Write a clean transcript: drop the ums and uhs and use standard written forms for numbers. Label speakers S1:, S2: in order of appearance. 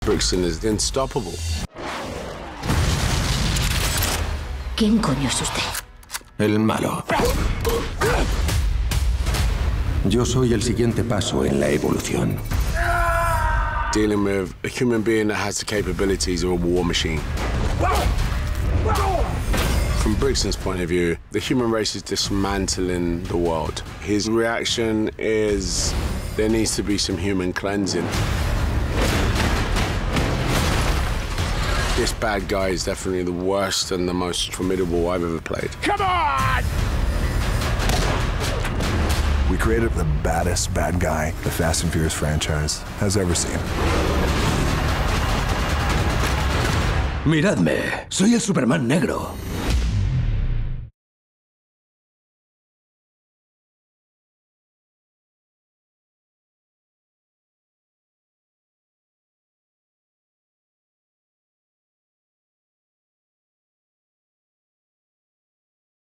S1: Brixton is unstoppable.
S2: ¿Quién coño es usted?
S3: El malo. Yo soy el siguiente paso en la evolución.
S1: Dealing with a human being that has the capabilities of a war machine. From Brixton's point of view, the human race is dismantling the world. His reaction is there needs to be some human cleansing. This bad guy is definitely the worst and the most formidable I've ever played.
S4: Come on!
S5: We created the baddest bad guy the Fast and Furious franchise has ever seen.
S3: Miradme, soy el Superman negro.